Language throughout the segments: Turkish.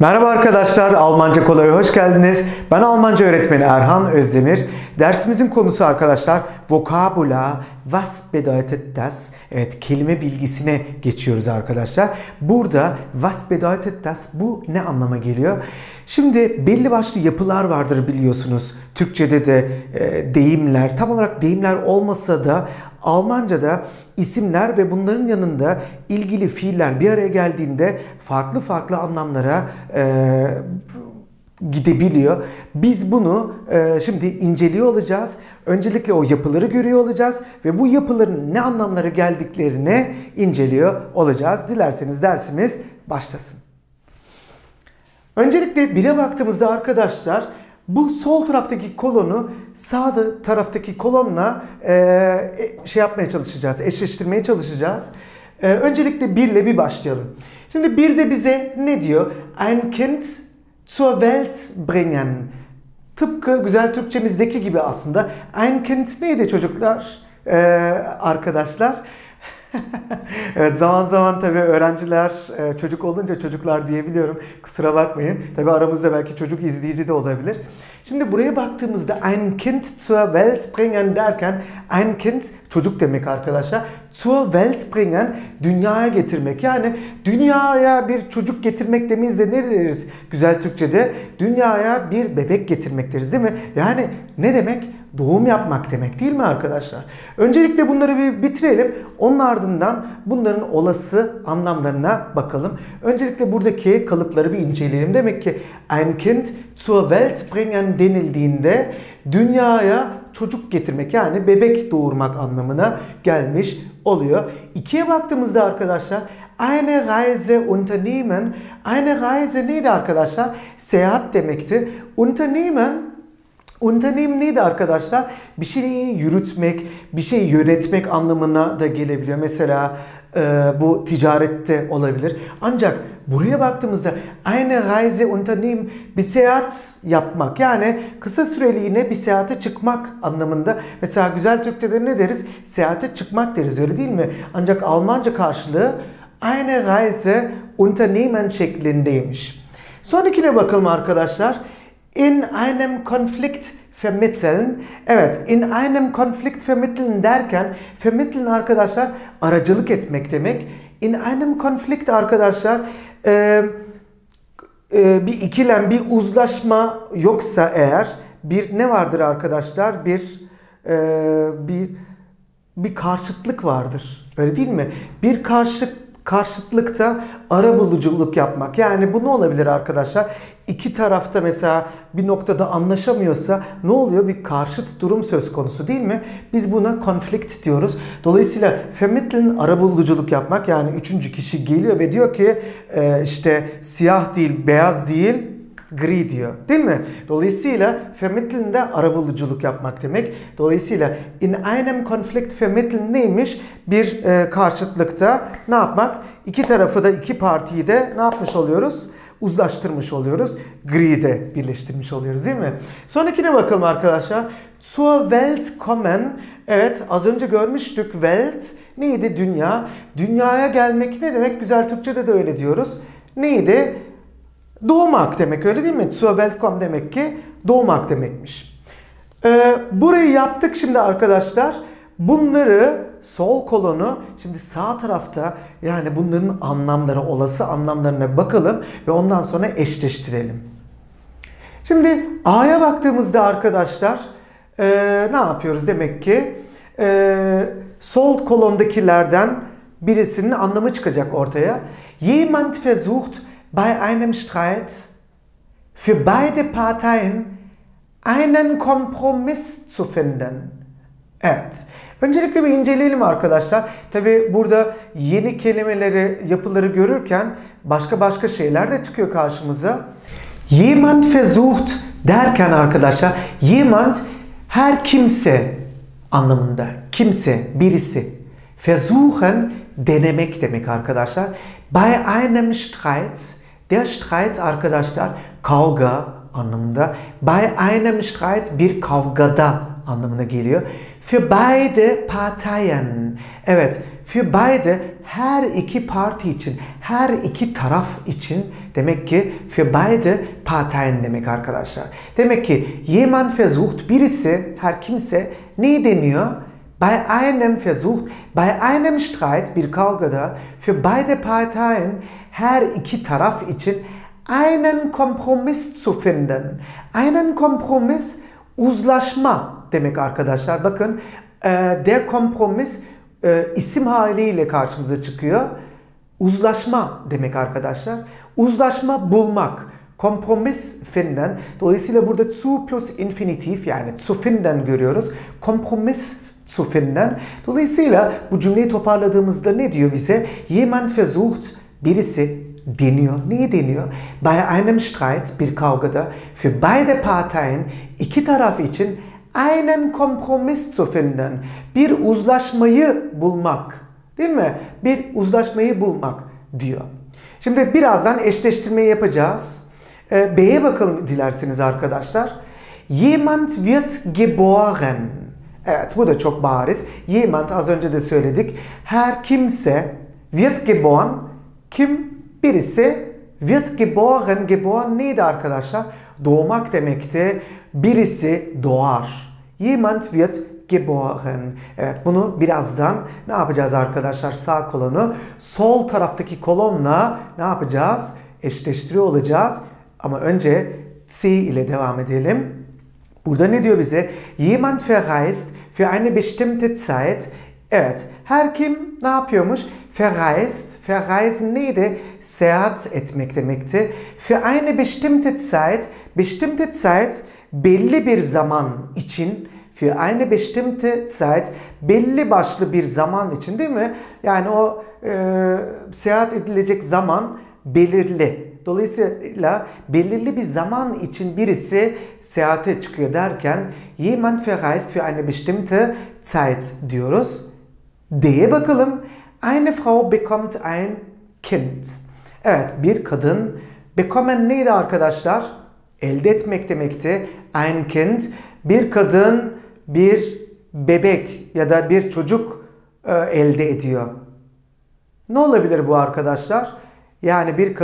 Merhaba arkadaşlar, Almanca Kolay'a hoş geldiniz. Ben Almanca öğretmeni Erhan Özdemir. Dersimizin konusu arkadaşlar Vokabular, was bedeutet das? Evet, kelime bilgisine geçiyoruz arkadaşlar. Burada was bedeutet das, bu ne anlama geliyor? Şimdi belli başlı yapılar vardır biliyorsunuz. Türkçe'de de deyimler, tam olarak deyimler olmasa da Almanca'da isimler ve bunların yanında ilgili fiiller bir araya geldiğinde farklı anlamlara gidebiliyor. Biz bunu şimdi inceliyor olacağız. Öncelikle o yapıları görüyor olacağız ve bu yapıların ne anlamlara geldiklerini inceliyor olacağız. Dilerseniz dersimiz başlasın. Öncelikle bire baktığımızda arkadaşlar bu sol taraftaki kolonu sağ taraftaki kolonla yapmaya çalışacağız, eşleştirmeye çalışacağız. Öncelikle 1 ile bir başlayalım. Şimdi 1'de bize ne diyor? Ein Kind zur Welt bringen. Tıpkı güzel Türkçemizdeki gibi aslında. Ein Kind neydi çocuklar? Arkadaşlar. Evet, zaman zaman tabii öğrenciler çocuk olunca çocuklar diyebiliyorum. Kusura bakmayın. Tabii aramızda belki çocuk izleyici de olabilir. Şimdi buraya baktığımızda ein Kind zur Welt bringen derken ein Kind çocuk demek arkadaşlar. Zur Welt bringen dünyaya getirmek. Yani dünyaya bir çocuk getirmek demeyiz de ne deriz güzel Türkçe'de? Dünyaya bir bebek getirmek deriz değil mi? Yani ne demek? Doğum yapmak demek değil mi arkadaşlar? Öncelikle bunları bir bitirelim. Onun ardından bunların olası anlamlarına bakalım. Öncelikle buradaki kalıpları bir inceleyelim. Demek ki ein Kind zur Welt bringen denildiğinde dünyaya çocuk getirmek yani bebek doğurmak anlamına gelmiş oluyor. 2'ye baktığımızda arkadaşlar eine Reise unternehmen. Eine Reise neydi arkadaşlar? Seyahat demekti. Unternehmen neydi arkadaşlar? Bir şeyi yürütmek, bir şeyi yönetmek anlamına da gelebiliyor. Mesela bu ticarette olabilir. Ancak buraya baktığımızda eine Reise unternehmen bir seyahat yapmak. Yani kısa süreliğine bir seyahate çıkmak anlamında. Mesela güzel Türkçe'de ne deriz? Seyahate çıkmak deriz, öyle değil mi? Ancak Almanca karşılığı eine Reise unternehmen şeklindeymiş. Sonrakine bakalım arkadaşlar. In einem Konflikt vermitteln. Evet, in einem Konflikt vermitteln derken vermitteln arkadaşlar aracılık etmek demek. In einem Konflikt arkadaşlar bir ikilem, bir uzlaşma yoksa eğer bir ne vardır arkadaşlar? Bir karşıtlık vardır. Öyle değil mi? Bir karşıtlıkta arabuluculuk yapmak. Yani bu ne olabilir arkadaşlar? İki tarafta mesela bir noktada anlaşamıyorsa ne oluyor? Bir karşıt durum söz konusu değil mi? Biz buna konflikt diyoruz. Dolayısıyla vermitteln arabuluculuk yapmak, yani üçüncü kişi geliyor ve diyor ki işte siyah değil, beyaz değil, gri diyor. Değil mi? Dolayısıyla vermitteln de arabuluculuk yapmak demek. Dolayısıyla in einem Konflikt vermitteln neymiş? Bir karşıtlıkta ne yapmak? İki tarafı da, iki partiyi de ne yapmış oluyoruz? Uzlaştırmış oluyoruz. Gri'de birleştirmiş oluyoruz değil mi? Sonrakine bakalım arkadaşlar. Zur Welt kommen. Evet, az önce görmüştük. Welt neydi? Dünya. Dünyaya gelmek ne demek? Güzel Türkçe'de de öyle diyoruz. Neydi? Doğmak demek, öyle değil mi? Zur Welt kommen demek ki doğmak demekmiş. Burayı yaptık şimdi arkadaşlar. Bunları sol kolonu şimdi sağ tarafta, yani bunların anlamları, olası anlamlarına bakalım ve ondan sonra eşleştirelim. Şimdi A'ya baktığımızda arkadaşlar ne yapıyoruz? Demek ki sol kolondakilerden birisinin anlamı çıkacak ortaya. Jemand versucht bei einem Streit für beide Parteien einen Kompromiss zu finden. Evet. Öncelikle bir inceleyelim arkadaşlar. Tabi burada yeni kelimeleri, yapıları görürken başka şeyler de çıkıyor karşımıza. Jemand versucht derken arkadaşlar, jemand her kimse anlamında. Kimse, birisi. Versuchen denemek demek arkadaşlar. Bei einem Streit, der Streit arkadaşlar kavga anlamında. Bei einem Streit bir kavgada anlamına geliyor. Für beide Parteien. Evet, für beide her iki parti için, her iki taraf için demek ki für beide Parteien demek arkadaşlar. Demek ki jemand versucht, birisi, her kimse ne deniyor? Bei einem Versuch, bei einem Streit, bir kavgada, für beide Parteien, her iki taraf için einen Kompromiss zu finden. Einen Kompromiss, uzlaşma demek arkadaşlar. Bakın, der Kompromiss isim haliyle karşımıza çıkıyor. Uzlaşma demek arkadaşlar. Uzlaşma bulmak. Kompromiss finden. Dolayısıyla burada zu plus infinitif, yani zu finden görüyoruz. Kompromiss zu finden. Dolayısıyla bu cümleyi toparladığımızda ne diyor bize? Jemand versucht, birisi deniyor. Neyi deniyor? Bei einem Streit, bir kavgada, für beide Parteien, iki taraf için einen Kompromiss zu finden. Bir uzlaşmayı bulmak. Değil mi? Bir uzlaşmayı bulmak diyor. Şimdi birazdan eşleştirmeyi yapacağız. B'ye bakalım dilerseniz arkadaşlar. Jemand wird geboren. Evet, bu da çok bariz. Jemand, az önce de söyledik. Her kimse, wird geboren, kim? Birisi, wird geboren. Geboren neydi arkadaşlar? Doğmak demekti. Birisi doğar. Jemand wird geboren. Evet, bunu birazdan ne yapacağız arkadaşlar? Sağ kolonu sol taraftaki kolonla ne yapacağız? Eşleştiriyor olacağız. Ama önce C ile devam edelim. Burada ne diyor bize? Jemand verreist für eine bestimmte Zeit. Evet, her kim ne yapıyormuş? Verreist. Verreisen neydi? Seyahat etmek demekti. Für eine bestimmte Zeit. Bestimmte Zeit belli bir zaman için. Für eine bestimmte Zeit belli başlı bir zaman için, değil mi? Yani o seyahat edilecek zaman belirli. Dolayısıyla belirli bir zaman için birisi seyahate çıkıyor derken jemand verreist für eine bestimmte Zeit diyoruz. D'ye bakalım. Eine Frau bekommt ein Kind. Evet, bir kadın. Bekommen neydi arkadaşlar? Elde etmek demekti. Ein Kind. Bir kadın bir bebek ya da bir çocuk elde ediyor. Ne olabilir bu arkadaşlar? Yani bir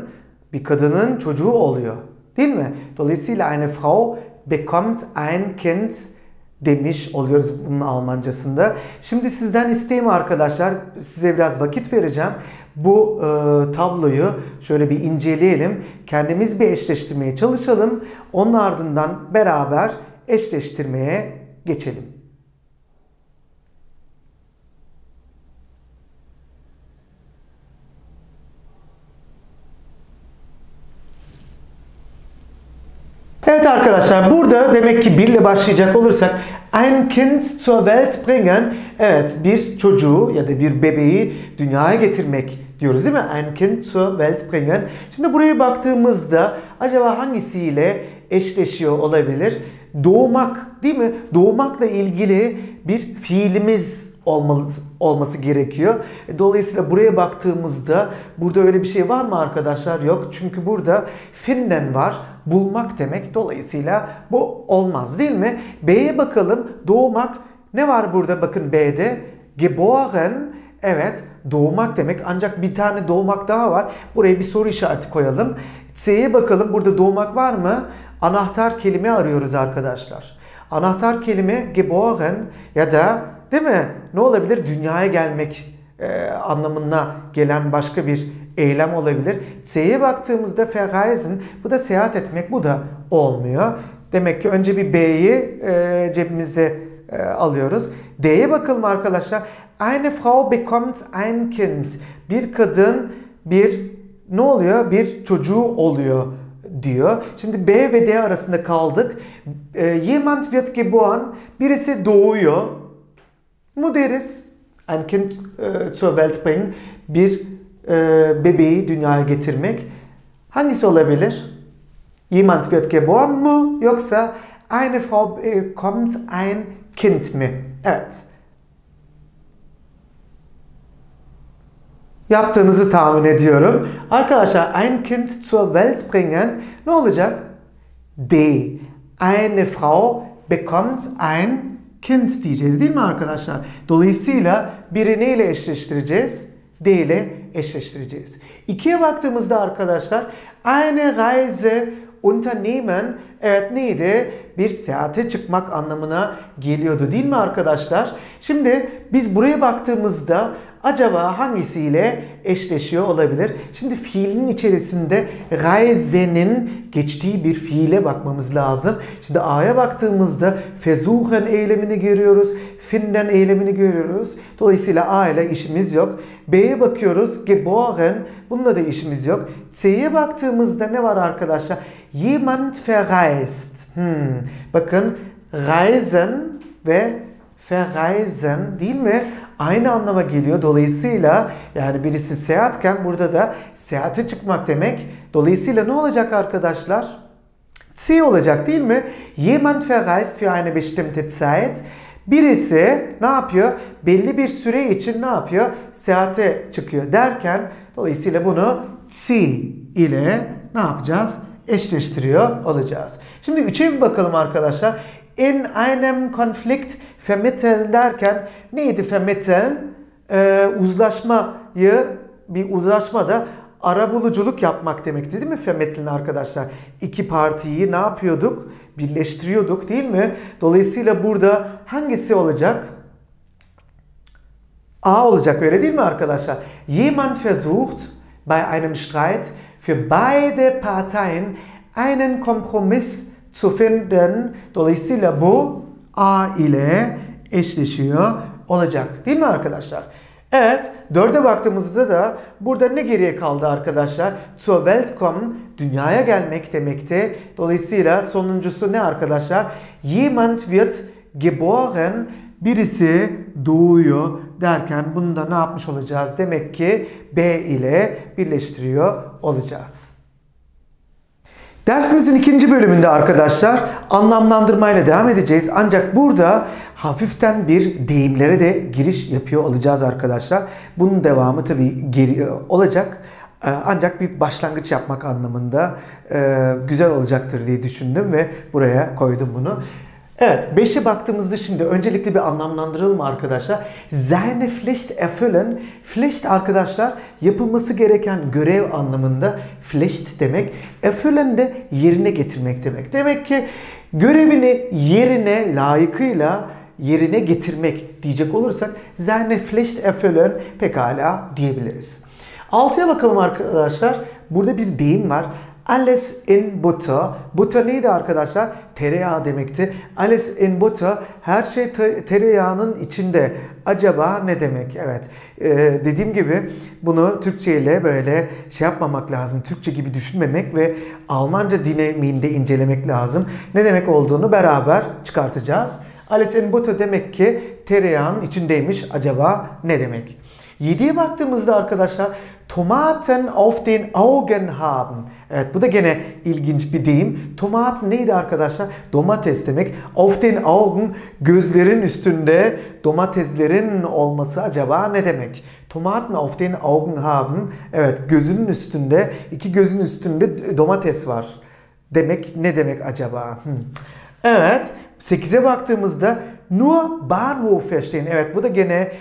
kadının çocuğu oluyor. Değil mi? Dolayısıyla eine Frau bekommt ein Kind demiş oluyoruz bunun Almancasında. Şimdi sizden isteğim arkadaşlar, size biraz vakit vereceğim. Bu tabloyu şöyle bir inceleyelim. Kendimiz bir eşleştirmeye çalışalım. Onun ardından beraber eşleştirmeye geçelim. Evet arkadaşlar, burada demek ki bir ile başlayacak olursak ein Kind zur Welt bringen. Evet, bir çocuğu ya da bir bebeği dünyaya getirmek diyoruz, değil mi? Ein Kind zur Welt bringen. Şimdi buraya baktığımızda acaba hangisiyle eşleşiyor olabilir? Doğmak, değil mi? Doğmakla ilgili bir fiilimiz olması gerekiyor. Dolayısıyla buraya baktığımızda burada öyle bir şey var mı arkadaşlar? Yok. Çünkü burada finden var. Bulmak demek. Dolayısıyla bu olmaz, değil mi? B'ye bakalım. Doğmak. Ne var burada? Bakın B'de. Geboren. Evet. Doğmak demek. Ancak bir tane doğmak daha var. Buraya bir soru işareti koyalım. C'ye bakalım. Burada doğmak var mı? Anahtar kelime arıyoruz arkadaşlar. Anahtar kelime geboren ya da, değil mi? Ne olabilir? Dünyaya gelmek anlamına gelen başka bir eylem olabilir. C'ye baktığımızda verreisen, bu da seyahat etmek, bu da olmuyor. Demek ki önce bir B'yi cebimize alıyoruz. D'ye bakalım arkadaşlar. Eine Frau bekommt ein Kind. Bir kadın ne oluyor? Bir çocuğu oluyor diyor. Şimdi B ve D arasında kaldık. Jemand wird geboren. Birisi doğuyor. Mu deriz? Ein Kind zur Welt bringen. Bir bebeği dünyaya getirmek. Hangisi olabilir? Jemand wird geboren mu? Yoksa eine Frau bekommt ein Kind mi? Evet. Yaptığınızı tahmin ediyorum. Arkadaşlar, ein Kind zur Welt bringen ne olacak? D. Eine Frau bekommt ein Kind diyeceğiz değil mi arkadaşlar? Dolayısıyla biri neyle eşleştireceğiz? D ile eşleştireceğiz. 2'ye baktığımızda arkadaşlar eine Reise unternehmen, evet neydi? Bir seyahate çıkmak anlamına geliyordu değil mi arkadaşlar? Şimdi biz buraya baktığımızda acaba hangisiyle eşleşiyor olabilir? Şimdi fiilin içerisinde reise'nin geçtiği bir fiile bakmamız lazım. Şimdi A'ya baktığımızda versuchen eylemini görüyoruz. Finden eylemini görüyoruz. Dolayısıyla A ile işimiz yok. B'ye bakıyoruz. Geboren. Bununla da işimiz yok. C'ye baktığımızda ne var arkadaşlar? Jemand verreist. Bakın reisen ve verreisen değil mi? Aynı anlama geliyor. Dolayısıyla yani birisi seyahatken burada da seyahate çıkmak demek. Dolayısıyla ne olacak arkadaşlar? C olacak değil mi? Jemand verreist für eine bestimmte Zeit. Birisi ne yapıyor? Belli bir süre için ne yapıyor? Seyahate çıkıyor derken dolayısıyla bunu C ile ne yapacağız? Eşleştiriyor olacağız. Şimdi 3'e bir bakalım arkadaşlar. In einem Konflikt vermitteln derken neydi vermitteln? Bir uzlaşmada arabuluculuk yapmak demekti değil mi vermitteln arkadaşlar? İki partiyi ne yapıyorduk? Birleştiriyorduk değil mi? Dolayısıyla burada hangisi olacak? A olacak öyle değil mi arkadaşlar? Jemand versucht bei einem Streit für beide Parteien einen Kompromiss zu finden. Dolayısıyla bu A ile eşleşiyor olacak. Değil mi arkadaşlar? Evet, 4'e baktığımızda da burada ne geriye kaldı arkadaşlar? Zur Welt kommen, dünyaya gelmek demekti. Dolayısıyla sonuncusu ne arkadaşlar? Jemand wird geboren, birisi doğuyor derken bunu da ne yapmış olacağız? Demek ki B ile birleştiriyor olacağız. Dersimizin 2. bölümünde arkadaşlar anlamlandırmayla devam edeceğiz. Ancak burada hafiften bir deyimlere de giriş yapıyor olacağız arkadaşlar. Bunun devamı tabii geri olacak. Ancak bir başlangıç yapmak anlamında güzel olacaktır diye düşündüm ve buraya koydum bunu. Evet, 5'e baktığımızda şimdi öncelikle bir anlamlandıralım arkadaşlar. Seine Pflicht erfüllen. Pflicht arkadaşlar yapılması gereken görev anlamında Pflicht demek. Erfüllen de yerine getirmek demek. Demek ki görevini yerine layıkıyla yerine getirmek diyecek olursak seine Pflicht erfüllen pekala diyebiliriz. 6'ya bakalım arkadaşlar. Burada bir deyim var. Alles in Butter. Butter neydi arkadaşlar? Tereyağı demekti. Alles in Butter. Her şey tereyağının içinde. Acaba ne demek? Evet. Dediğim gibi bunu Türkçe ile böyle şey yapmamak lazım. Türkçe gibi düşünmemek ve Almanca dinamiğinde incelemek lazım. Ne demek olduğunu beraber çıkartacağız. Alles in Butter demek ki tereyağının içindeymiş. Acaba ne demek? 7'ye baktığımızda arkadaşlar Tomaten auf den Augen haben. Evet bu da gene ilginç bir deyim. Tomat neydi arkadaşlar? Domates demek. Auf den Augen gözlerin üstünde domateslerin olması acaba ne demek? Tomaten auf den Augen haben. Evet gözünün üstünde, iki gözün üstünde domates var. Demek ne demek acaba? Evet 8'e baktığımızda nur Bahnhof verstehen. Evet bu da gene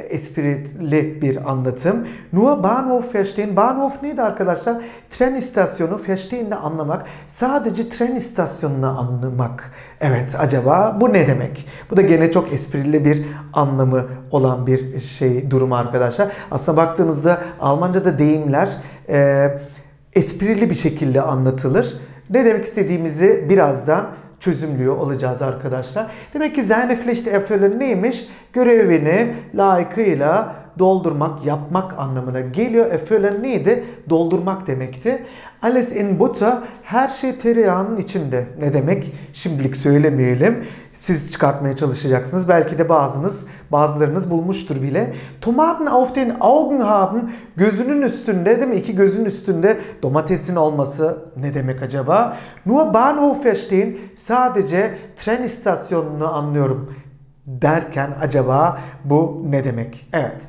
esprili bir anlatım. Nur Bahnhof verstehen. Bahnhof neydi arkadaşlar? Tren istasyonu. Verstehen de anlamak. Sadece tren istasyonunu anlamak. Evet acaba bu ne demek? Bu da gene çok esprili bir anlamı olan bir durum arkadaşlar. Aslında baktığınızda Almanca'da deyimler esprili bir şekilde anlatılır. Ne demek istediğimizi birazdan çözümlüyor olacağız arkadaşlar. Demek ki seine Pflicht erfüllen neymiş? Görevini layıkıyla doldurmak, yapmak anlamına geliyor. Erfüllen neydi? Doldurmak demekti. Alles in Butter, her şey tereyağının içinde. Ne demek? Şimdilik söylemeyelim. Siz çıkartmaya çalışacaksınız. Belki de bazılarınız bulmuştur bile. Tomaten auf den Augen haben, gözünün üstünde değil mi? İki gözün üstünde domatesin olması ne demek acaba? Nur Bahnhof verstehen, sadece tren istasyonunu anlıyorum derken acaba bu ne demek? Evet.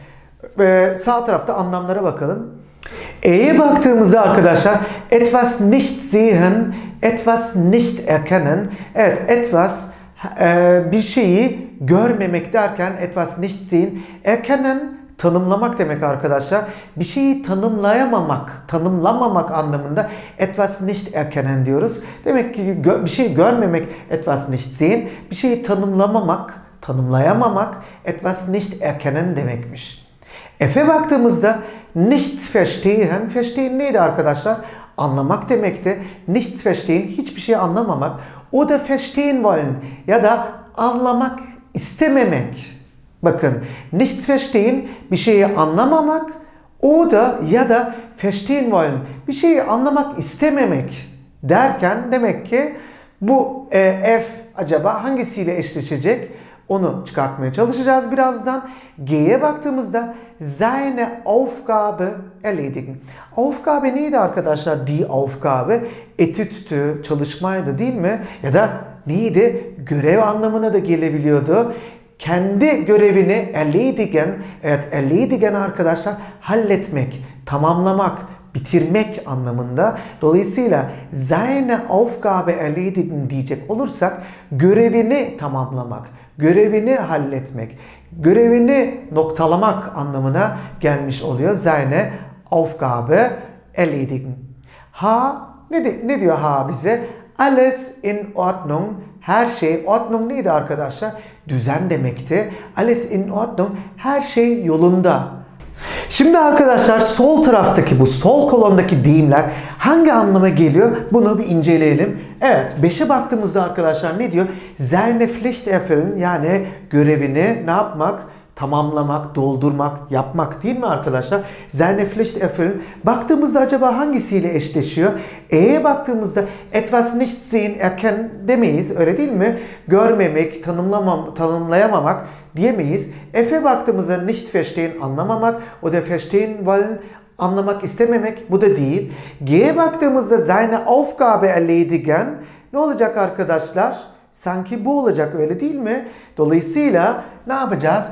Sağ tarafta anlamlara bakalım. E'ye baktığımızda arkadaşlar etwas nicht sehen, etwas nicht erkennen. Evet etwas bir şeyi görmemek derken etwas nicht sehen, erkennen tanımlamak demek arkadaşlar. Bir şeyi tanımlamamak anlamında etwas nicht erkennen diyoruz. Demek ki bir şey görmemek etwas nicht sehen, bir şeyi tanımlayamamak etwas nicht erkennen demekmiş. F'e baktığımızda nichts verstehen, verstehen neydi arkadaşlar? Anlamak demekti. Nichts verstehen, hiçbir şey anlamamak. O da verstehen wollen ya da anlamak istememek. Bakın, nichts verstehen, bir şeyi anlamamak. O da ya da verstehen wollen, bir şeyi anlamak istememek derken demek ki bu F acaba hangisiyle eşleşecek? Onu çıkartmaya çalışacağız birazdan. G'ye baktığımızda seine Aufgabe erledigen. Aufgabe neydi arkadaşlar? Die Aufgabe etüttü, çalışmaydı değil mi? Ya da neydi? Görev anlamına da gelebiliyordu. Kendi görevini erledigen, evet erledigen arkadaşlar halletmek, tamamlamak, bitirmek anlamında. Dolayısıyla seine Aufgabe erledigen diyecek olursak görevini tamamlamak, görevini halletmek, görevini noktalamak anlamına gelmiş oluyor. Seine Aufgabe erledigen. Ha ne diyor ha bize? Alles in Ordnung. Her şey, Ordnung neydi arkadaşlar? Düzen demekti. Alles in Ordnung. Her şey yolunda. Şimdi arkadaşlar sol taraftaki bu sol kolondaki deyimler hangi anlama geliyor? Bunu bir inceleyelim. Evet 5'e baktığımızda arkadaşlar ne diyor? Seine Pflicht erfüllen, yani görevini ne yapmak? Tamamlamak, doldurmak, yapmak değil mi arkadaşlar? Seine Pflicht erfüllen. Baktığımızda acaba hangisiyle eşleşiyor? E'ye baktığımızda etwas nicht sehen, erkennen demeyiz. Öyle değil mi? Görmemek, tanımlayamamak diyemeyiz. F'e baktığımızda nicht verstehen, anlamamak. O da verstehen wollen, anlamak istememek. Bu da değil. G'ye baktığımızda seine Aufgabe erledigen. Ne olacak arkadaşlar? Sanki bu olacak, öyle değil mi? Dolayısıyla ne yapacağız?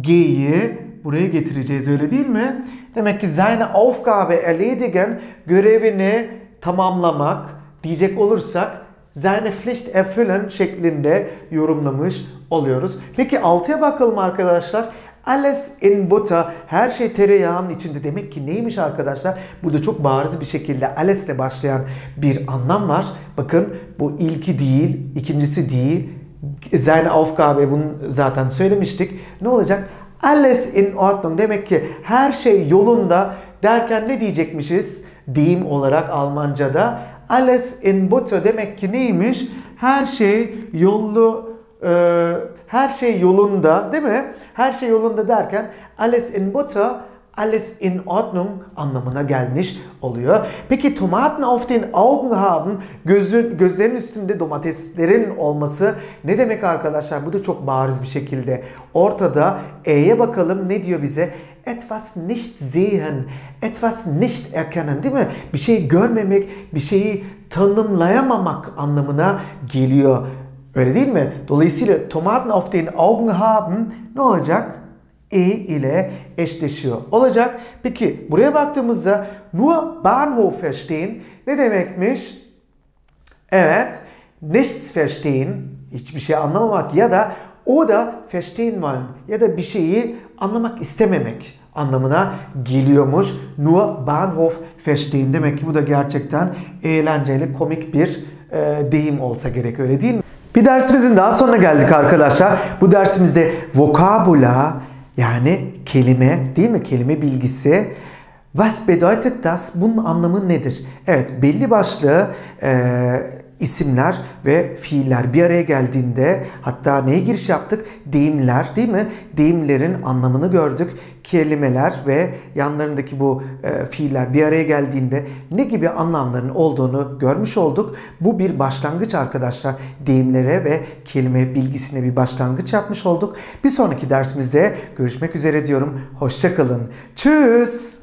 G'yi buraya getireceğiz, öyle değil mi? Demek ki seine Aufgabe erledigen, görevini tamamlamak diyecek olursak seine Pflicht erfüllen şeklinde yorumlamış oluyoruz. Peki 6'ya bakalım arkadaşlar. Alles in Butter, her şey tereyağının içinde. Demek ki neymiş arkadaşlar? Burada çok bariz bir şekilde alles ile başlayan bir anlam var. Bakın bu ilki değil, ikincisi değil. Seine Aufgabe, bunu zaten söylemiştik. Ne olacak? Alles in Ordnung. Demek ki her şey yolunda derken ne diyecekmişiz? Deyim olarak Almanca'da. Alles in Butter demek ki neymiş? Her şey her şey yolunda, değil mi? Her şey yolunda derken alles in Butter, alles in Ordnung anlamına gelmiş oluyor. Peki Tomaten auf den Augen haben, gözlerin üstünde domateslerin olması ne demek arkadaşlar? Bu da çok bariz bir şekilde ortada. E'ye bakalım, ne diyor bize? Etwas nicht sehen, etwas nicht erkennen, değil mi? Bir şeyi görmemek, bir şeyi tanımlayamamak anlamına geliyor. Öyle değil mi? Dolayısıyla Tomaten auf den Augen haben ne olacak? E ile eşleşiyor olacak. Peki buraya baktığımızda nur Bahnhof verstehen ne demekmiş? Evet, nichts verstehen, hiçbir şey anlamamak ya da o da verstehen wollen ya da bir şeyi anlamak istememek anlamına geliyormuş. Nur Bahnhof verstehen. Demek ki bu da gerçekten eğlenceli, komik bir deyim olsa gerek, öyle değil mi? Bir dersimizin daha sonuna geldik arkadaşlar. Bu dersimizde vokabula, yani kelime, değil mi? Kelime bilgisi. Was bedeutet das? Bunun anlamı nedir? Evet, belli başlı isimler ve fiiller bir araya geldiğinde, hatta neye giriş yaptık? Deyimler, değil mi? Deyimlerin anlamını gördük. Kelimeler ve yanlarındaki bu fiiller bir araya geldiğinde ne gibi anlamların olduğunu görmüş olduk. Bu bir başlangıç arkadaşlar. Deyimlere ve kelime bilgisine bir başlangıç yapmış olduk. Bir sonraki dersimizde görüşmek üzere diyorum. Hoşça kalın. Tschüss.